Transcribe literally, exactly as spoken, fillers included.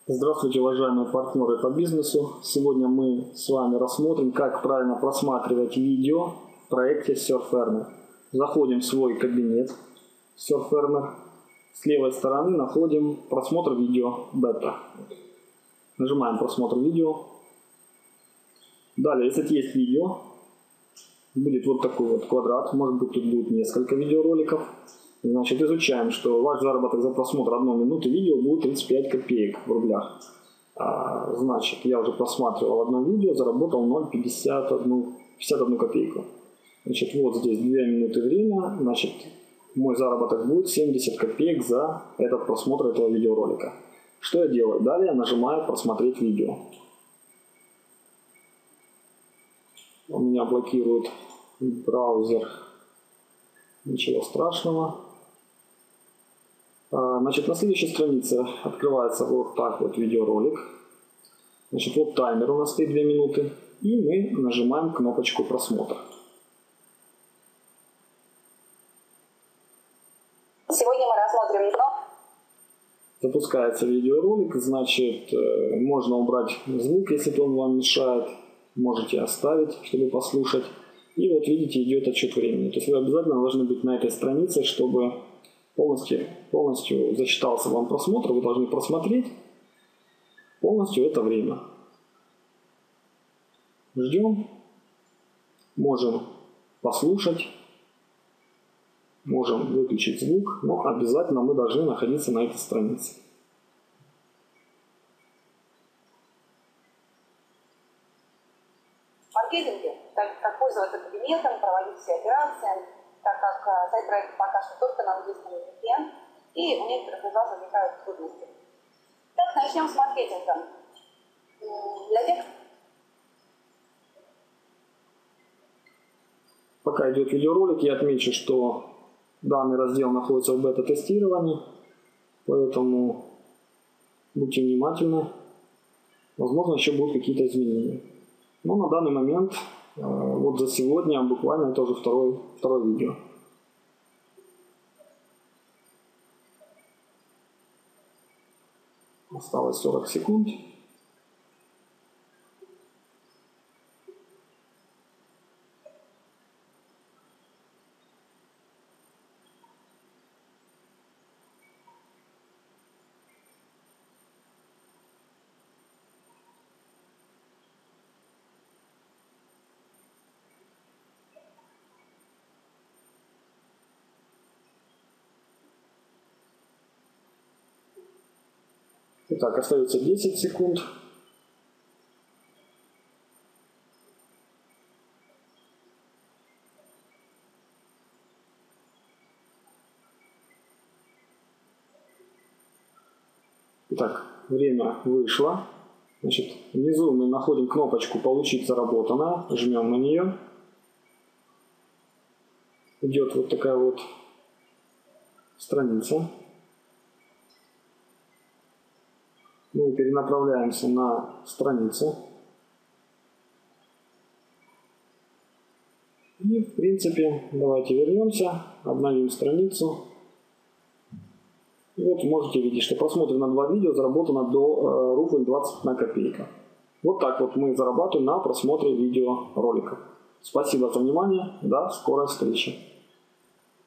Здравствуйте, уважаемые партнеры по бизнесу! Сегодня мы с вами рассмотрим, как правильно просматривать видео в проекте SurfEarner. Заходим в свой кабинет SurfEarner. С левой стороны находим просмотр видео бета. Нажимаем просмотр видео. Далее, если есть видео, будет вот такой вот квадрат. Может быть, тут будет несколько видеороликов. Значит, изучаем, что ваш заработок за просмотр одной минуты видео будет тридцать пять копеек в рублях. А, значит, я уже просматривал одно видео, заработал ноль целых пятьдесят одну копейку. Значит, вот здесь две минуты время. Значит, мой заработок будет семьдесят копеек за этот просмотр этого видеоролика. Что я делаю? Далее я нажимаю «Просмотреть видео». У меня блокирует браузер. Ничего страшного. Значит, на следующей странице открывается вот так вот видеоролик. Значит, вот таймер у нас стоит две минуты. И мы нажимаем кнопочку «Просмотр». Сегодня мы рассмотрим дно. Запускается видеоролик. Значит, можно убрать звук, если он вам мешает. Можете оставить, чтобы послушать. И вот видите, идет отсчет времени. То есть вы обязательно должны быть на этой странице, чтобы полностью, полностью засчитался вам просмотр. Вы должны просмотреть полностью это время. Ждем. Можем послушать. Можем выключить звук. Но обязательно мы должны находиться на этой странице. Маркетинге, как, как пользоваться кабинетом, проводить все операции, так как э, сайт проекта пока что только на английском языке, и у некоторых из вас возникают трудности. Так, начнем с маркетинга. Для тех... Пока идет видеоролик, я отмечу, что данный раздел находится в бета-тестировании, поэтому будьте внимательны. Возможно, еще будут какие-то изменения. Но на данный момент, вот за сегодня, буквально это уже второе, второе видео. Осталось сорок секунд. Итак, остается десять секунд. Итак, время вышло. Значит, внизу мы находим кнопочку «Получить заработанное». Жмем на нее. Идет вот такая вот страница. Мы перенаправляемся на страницу. И, в принципе, давайте вернемся, обновим страницу. И вот можете видеть, что просмотрено два видео, заработано до рубль двадцать одна копейка. Вот так вот мы зарабатываем на просмотре видеороликов. Спасибо за внимание. До скорой встречи.